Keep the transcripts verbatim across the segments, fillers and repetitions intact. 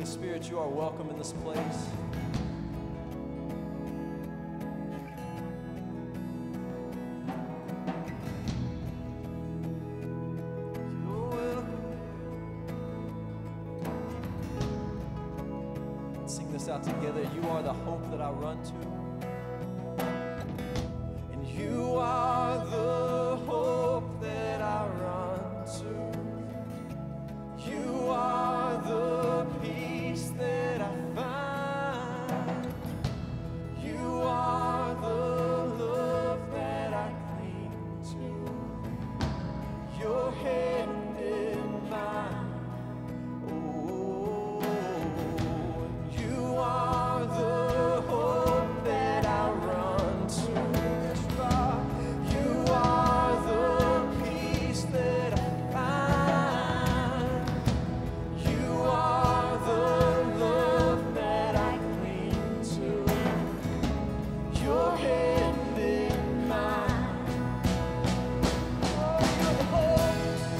Holy Spirit, you are welcome in this place. You're welcome. Let's sing this out together. You are the hope that I run to. And you are the hope that I run to. You are the peace that I find. You are the love that I cling to. Your hand in mine. Oh, you are the hope that I run to. You are the peace that I find. You are the love that I cling to. Your hand in mine. Oh, you're the hope.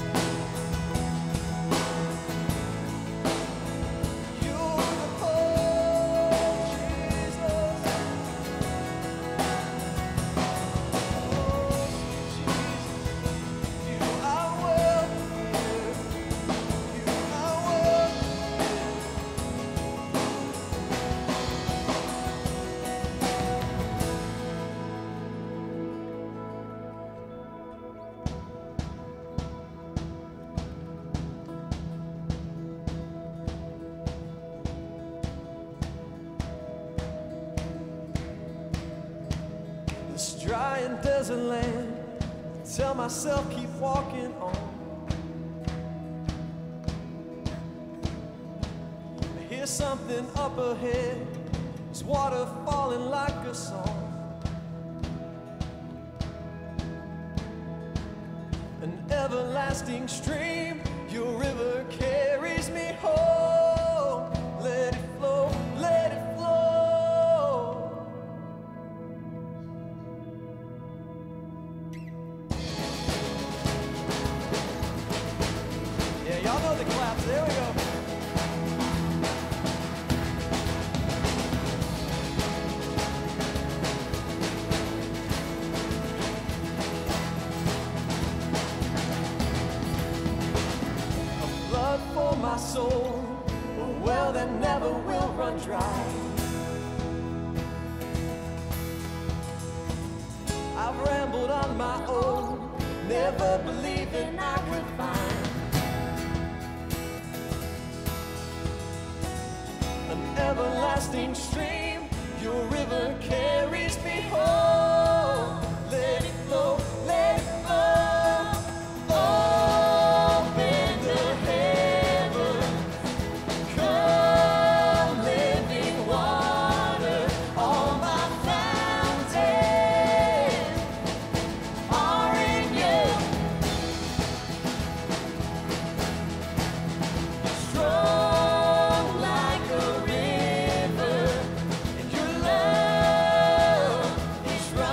You're the hope, Jesus. Oh, Jesus. You are welcome here. You are welcome. This dry and desert land, tell myself keep walking on. I hear something up ahead, it's water falling like a song. An everlasting stream, your river carries me home. Let it flow, let it flow. Yeah, y'all know the claps. There we go. Blood for my soul, a well that never will run dry. I've rambled on my own, never believing I could find an everlasting stream. Your river carries me home. Let it flow, let it flow. Open the heavens, come living water. All my fountains are in you. Strong like a river, and your love is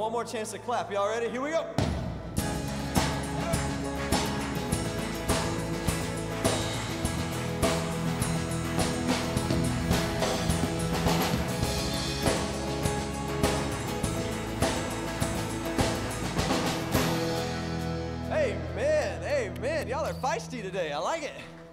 one more chance to clap. Y'all ready? Here we go. Amen, amen. Y'all are feisty today. I like it.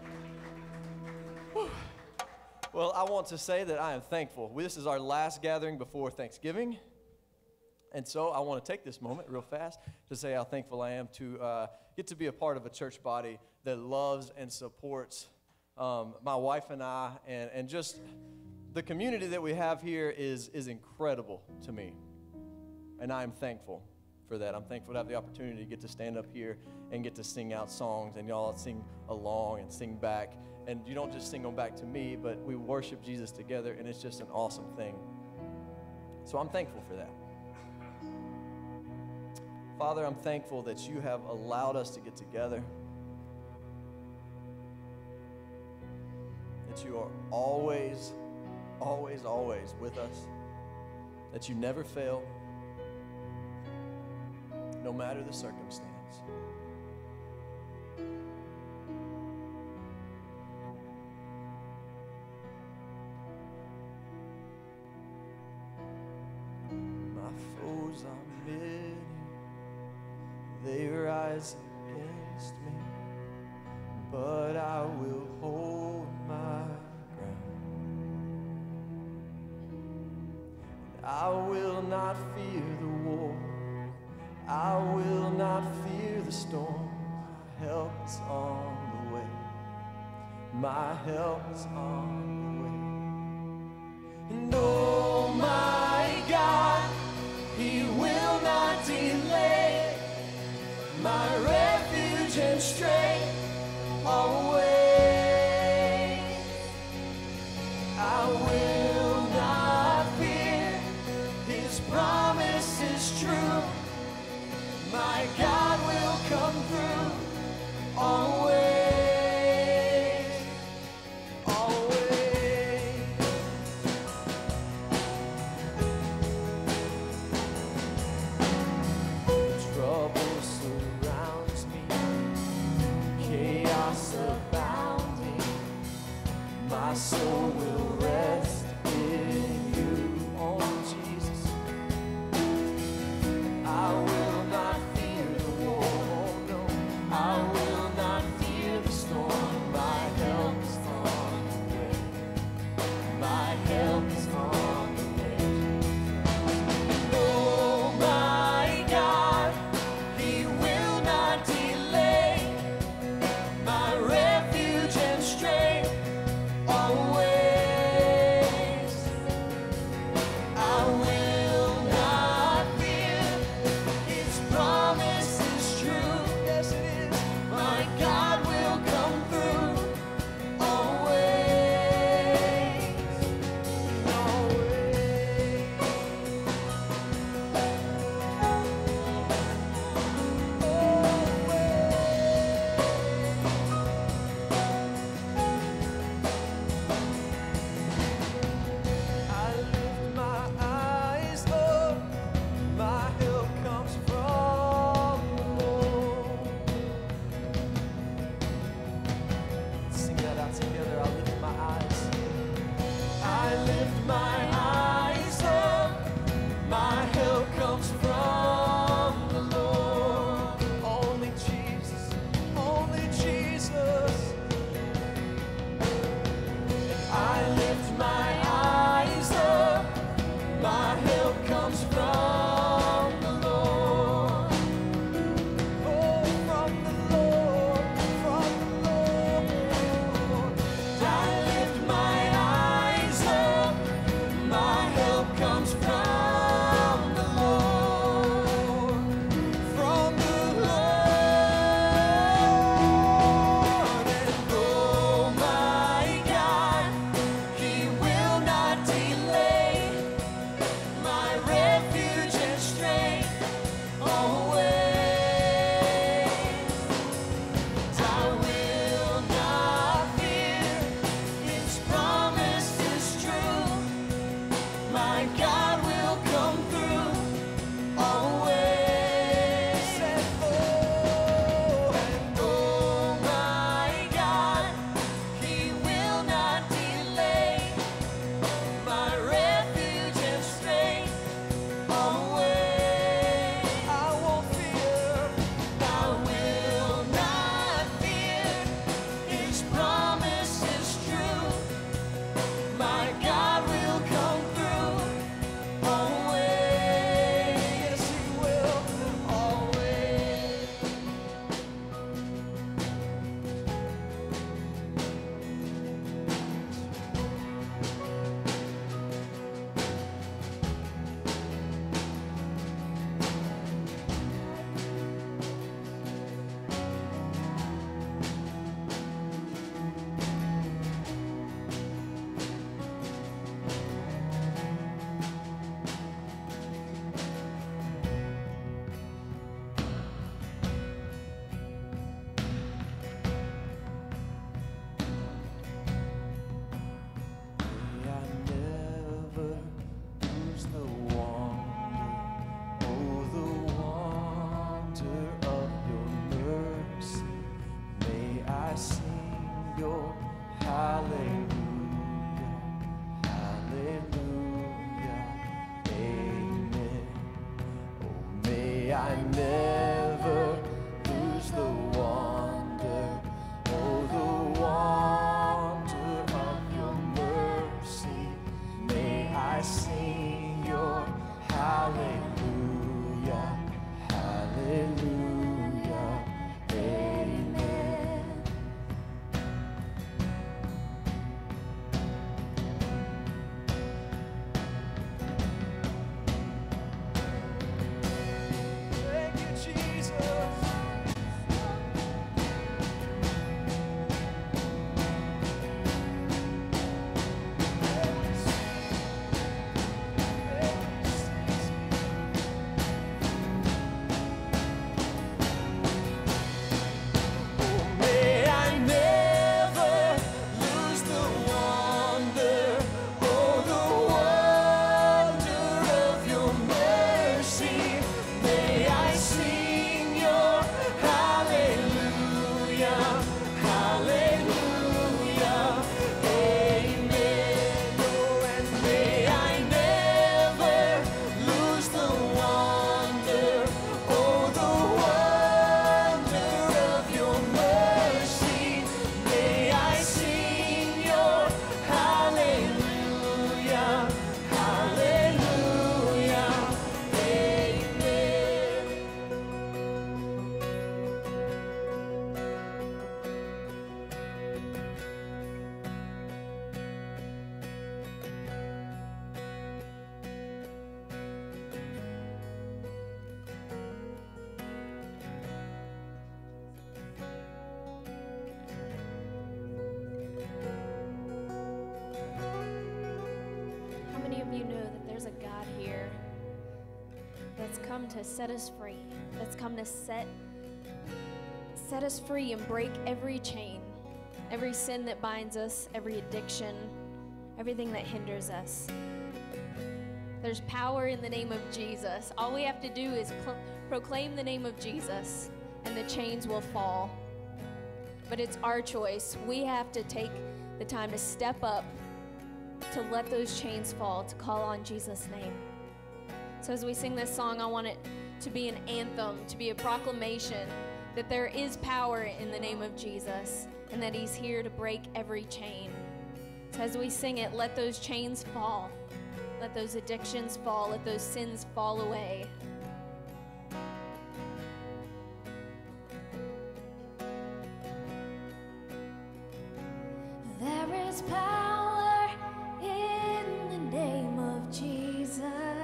Whew. Well, I want to say that I am thankful. This is our last gathering before Thanksgiving. And so I want to take this moment real fast to say how thankful I am to uh, get to be a part of a church body that loves and supports um, my wife and I. And, and just the community that we have here is, is incredible to me. And I am thankful for that. I'm thankful to have the opportunity to get to stand up here and get to sing out songs, and y'all sing along and sing back. And you don't just sing them back to me, but we worship Jesus together, and it's just an awesome thing. So I'm thankful for that. Father, I'm thankful that you have allowed us to get together, that you are always, always, always with us, that you never fail, no matter the circumstance. My foes are many, they rise against me, but I will hold my ground. And I will not fear the war, I will not fear the storm. My help is on the way. My help is on the way. And oh my God, He will not delay. My refuge and strength always. I will not fear. His promise is true. My God will come through always, always. Trouble surrounds me, chaos abounding. My soul will rest in you, oh Jesus. I will not fear the war, no. I will not fear the storm. My help is on the way. My help is on the way. Oh my God, He will not delay. My refuge and strength always. your hallelujah, hallelujah, amen. Oh, may I never lose the wonder, oh, the wonder of your mercy. May I sing your hallelujah, hallelujah, amen. Thank you, Jesus. May I never lose the wonder, oh, the wonder of your mercy. May I sing your hallelujah, hallelujah, amen. Oh, and may I never lose the wonder, oh, the wonder of your mercy. May I sing your hallelujah, hallelujah, amen. How many of you know that there's a God here that's come to set us free, that's come to set set us free and break every chain, every sin that binds us, every addiction, everything that hinders us? There's power in the name of Jesus. All we have to do is cl- proclaim the name of Jesus, and the chains will fall. But it's our choice. We have to take the time to step up, to let those chains fall, to call on Jesus' name. So as we sing this song, I want it to be an anthem, to be a proclamation that there is power in the name of Jesus and that he's here to break every chain. So as we sing it, let those chains fall. Let those addictions fall. Let those sins fall away. There is power in the name of Jesus.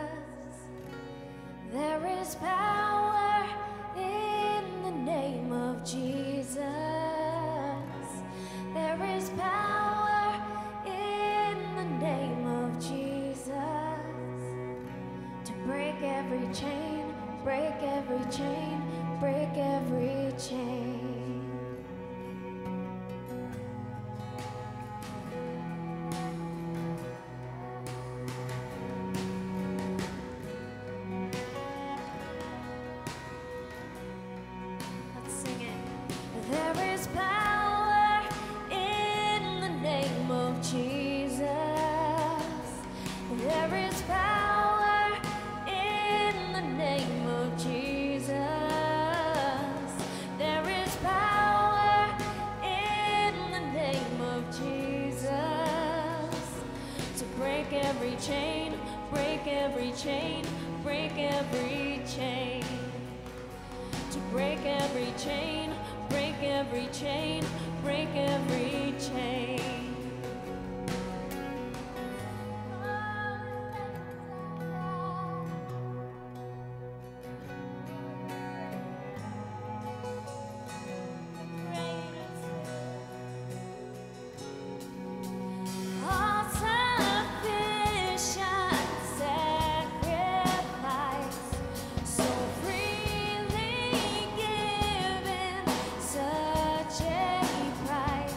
There is power in the name of Jesus. There is power in the name of Jesus to break every chain, break every chain, break every chain. Let's sing it. There is power in the name of Jesus. There is power in the name of Jesus. There is power in the name of Jesus to break every chain, break every chain, break every chain. To break every chain, break every chain, break every chain. All sufficient sacrifice, so freely given, such a price.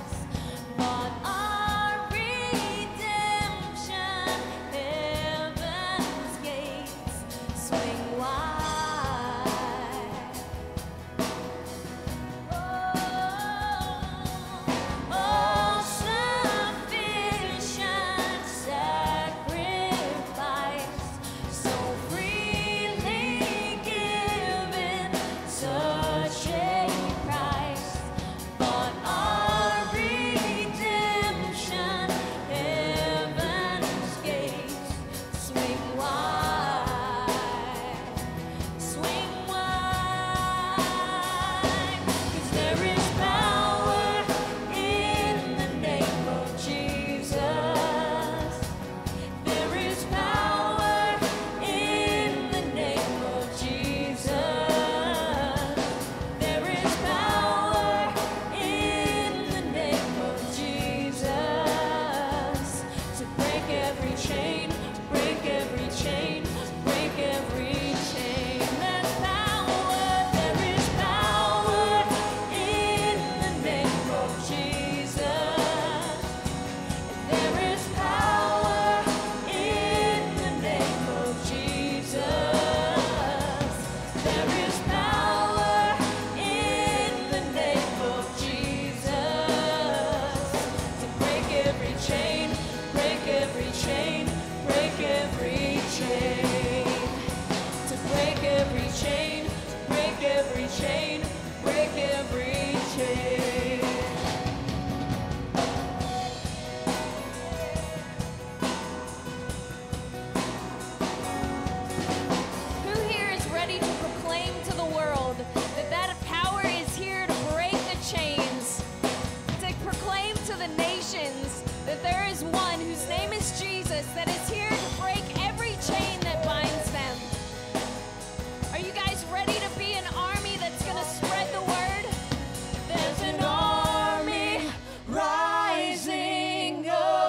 that there is one whose name is Jesus that is here to break every chain that binds them. Are you guys ready to be an army that's going to spread the word? There's an army rising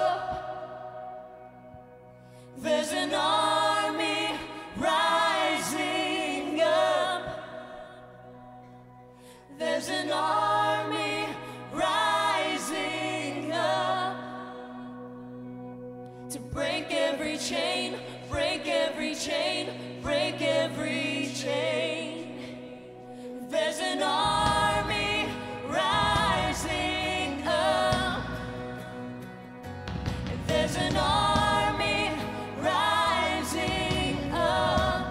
up. There's an army rising up. There's an army rising up to break every chain, break every chain, break every chain. There's an army rising up. There's an army rising up.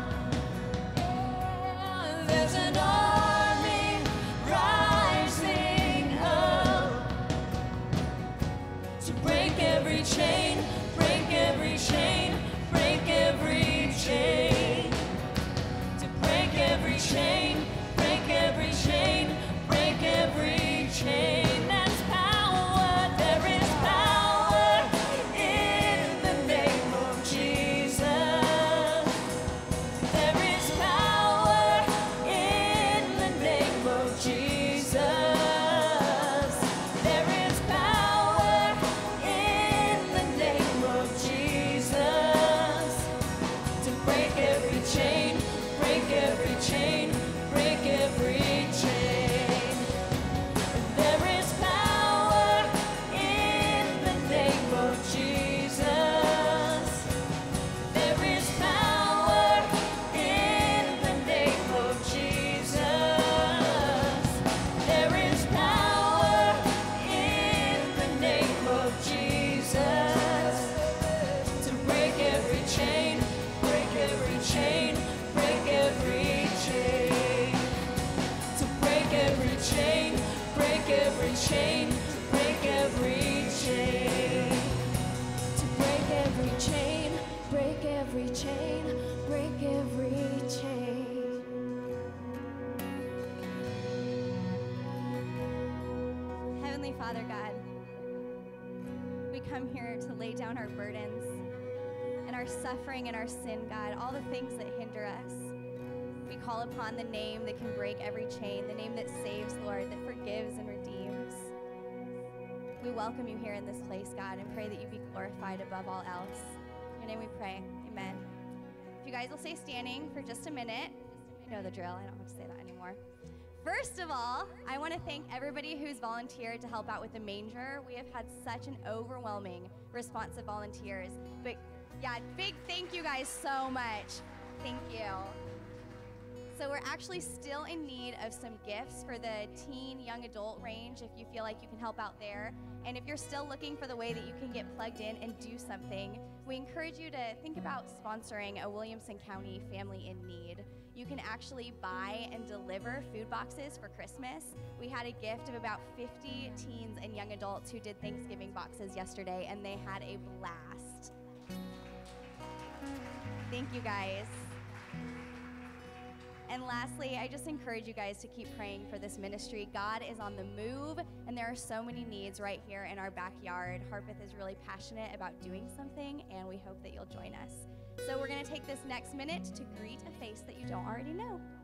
There's an army rising up to break every chain, break every chain, break every chain. To break every chain, break every chain, break every chain. There's power, there is power in the name of Jesus. There is power in the name of Jesus. There is power in the name of Jesus to break every chain, break every chain, break every chain. There is power in the name of Jesus. There is power in the name of Jesus. There is power in the name of Jesus to break every chain, break every chain, break every chain. To break every chain, break every chain, break every chain. To break every chain, break every chain, break every chain. Heavenly Father God, we come here to lay down our burdens and our suffering and our sin, God, all the things that hinder us. We call upon the name that can break every chain, the name that saves, Lord, that forgives and redeems. We welcome you here in this place, God, and pray that you be glorified above all else. In your name we pray, amen. If you guys will stay standing for just a minute. You know the drill, I don't have to say that anymore. First of all, I want to thank everybody who's volunteered to help out with the manger. We have had such an overwhelming response of volunteers. But yeah, big thank you guys so much. Thank you. So we're actually still in need of some gifts for the teen, young adult range if you feel like you can help out there. And if you're still looking for the way that you can get plugged in and do something, we encourage you to think about sponsoring a Williamson County Family in Need. You can actually buy and deliver food boxes for Christmas. We had a gift of about fifty teens and young adults who did Thanksgiving boxes yesterday, and they had a blast. Thank you guys. And lastly, I just encourage you guys to keep praying for this ministry. God is on the move, and there are so many needs right here in our backyard. Harpeth is really passionate about doing something, and we hope that you'll join us. So we're going to take this next minute to greet a face that you don't already know.